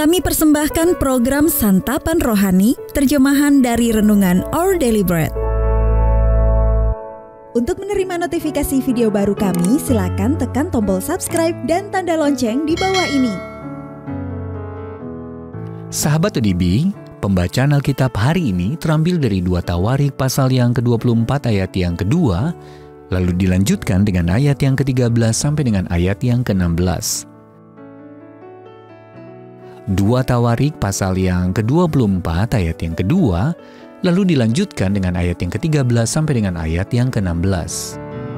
Kami persembahkan program Santapan Rohani, terjemahan dari Renungan Our Daily Bread. Untuk menerima notifikasi video baru kami, silakan tekan tombol subscribe dan tanda lonceng di bawah ini. Sahabat ODB, pembacaan Alkitab hari ini terambil dari 2 Tawarik pasal yang ke-24 ayat yang kedua, lalu dilanjutkan dengan ayat yang ke-13 sampai dengan ayat yang ke-16. 2 Tawarik pasal yang ke-24 ayat yang kedua, lalu dilanjutkan dengan ayat yang ke-13 sampai dengan ayat yang ke-16.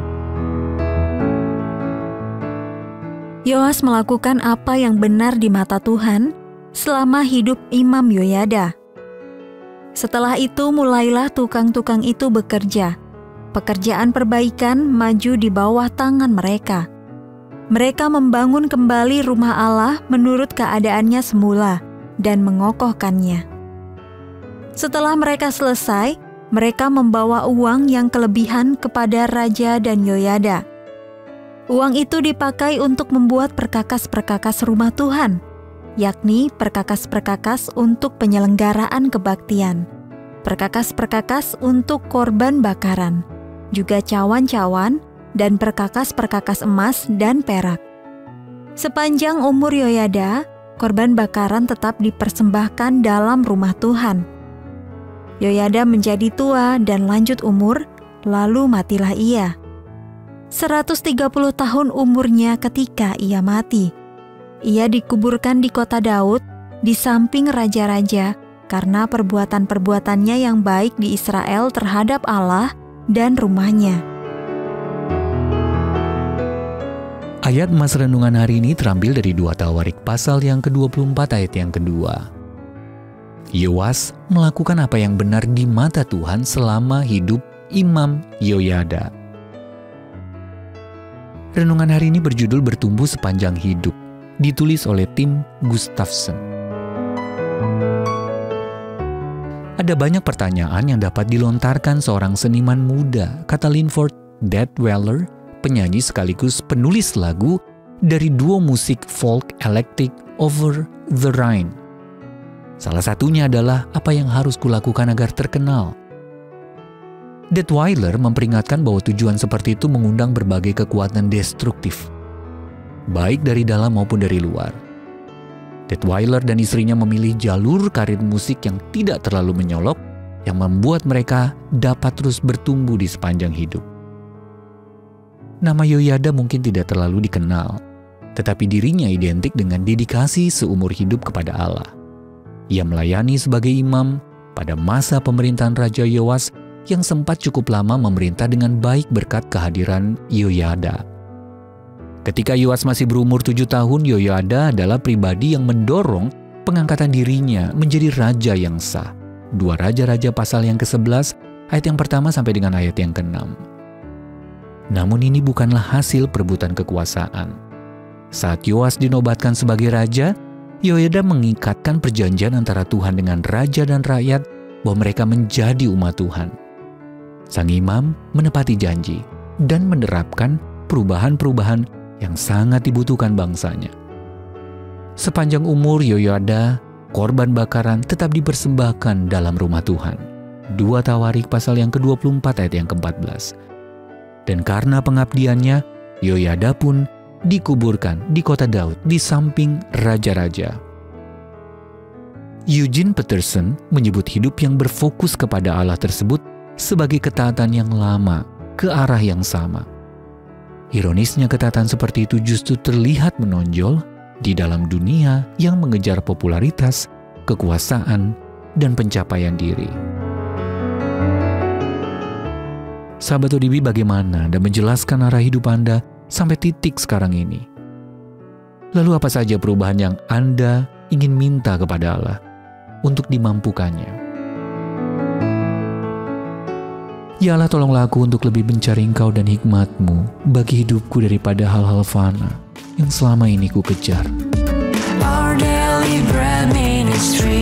Yoas melakukan apa yang benar di mata Tuhan selama hidup Imam Yoyada. Setelah itu mulailah tukang-tukang itu bekerja. Pekerjaan perbaikan maju di bawah tangan mereka. Mereka membangun kembali rumah Allah menurut keadaannya semula dan mengokohkannya. Setelah mereka selesai, mereka membawa uang yang kelebihan kepada Raja dan Yoyada. Uang itu dipakai untuk membuat perkakas-perkakas rumah Tuhan, yakni perkakas-perkakas untuk penyelenggaraan kebaktian, perkakas-perkakas untuk korban bakaran, juga cawan-cawan, dan perkakas-perkakas emas dan perak. Sepanjang umur Yoyada, korban bakaran tetap dipersembahkan dalam rumah Tuhan. Yoyada menjadi tua dan lanjut umur, lalu matilah ia. 130 tahun umurnya ketika ia mati. Ia dikuburkan di kota Daud, di samping raja-raja, karena perbuatan-perbuatannya yang baik di Israel terhadap Allah dan rumahnya. Ayat emas renungan hari ini terambil dari 2 Tawarik pasal yang ke-24 ayat yang kedua. Yoas melakukan apa yang benar di mata Tuhan selama hidup Imam Yoyada. Renungan hari ini berjudul Bertumbuh Sepanjang Hidup, ditulis oleh Tim Gustafson. Ada banyak pertanyaan yang dapat dilontarkan seorang seniman muda, kata Linford Dadweller, penyanyi sekaligus penulis lagu dari duo musik folk Electric Over the Rhine. Salah satunya adalah apa yang harus kulakukan agar terkenal. Dadweller memperingatkan bahwa tujuan seperti itu mengundang berbagai kekuatan destruktif, baik dari dalam maupun dari luar. Dadweller dan istrinya memilih jalur karir musik yang tidak terlalu menyolok, yang membuat mereka dapat terus bertumbuh di sepanjang hidup. Nama Yoyada mungkin tidak terlalu dikenal, tetapi dirinya identik dengan dedikasi seumur hidup kepada Allah. Ia melayani sebagai imam pada masa pemerintahan Raja Yoas yang sempat cukup lama memerintah dengan baik berkat kehadiran Yoyada. Ketika Yoas masih berumur 7 tahun, Yoyada adalah pribadi yang mendorong pengangkatan dirinya menjadi raja yang sah. 2 Raja-Raja pasal yang ke-11, ayat yang pertama sampai dengan ayat yang ke-6. Namun ini bukanlah hasil perebutan kekuasaan. Saat Yoas dinobatkan sebagai raja, Yoyada mengikatkan perjanjian antara Tuhan dengan raja dan rakyat bahwa mereka menjadi umat Tuhan. Sang imam menepati janji dan menerapkan perubahan-perubahan yang sangat dibutuhkan bangsanya. Sepanjang umur Yoyada, korban bakaran tetap dipersembahkan dalam rumah Tuhan. 2 Tawarik pasal yang ke-24 ayat yang ke-14. Dan karena pengabdiannya, Yoyada pun dikuburkan di kota Daud di samping raja-raja. Eugene Peterson menyebut hidup yang berfokus kepada Allah tersebut sebagai ketaatan yang lama ke arah yang sama. Ironisnya, ketaatan seperti itu justru terlihat menonjol di dalam dunia yang mengejar popularitas, kekuasaan, dan pencapaian diri. Sahabat ODB, bagaimana Anda menjelaskan arah hidup Anda sampai titik sekarang ini? Lalu apa saja perubahan yang Anda ingin minta kepada Allah untuk dimampukannya? Ya Allah, tolonglah aku untuk lebih mencari Engkau dan hikmat-Mu bagi hidupku daripada hal-hal fana yang selama ini ku kejar. Our Daily Bread Ministry.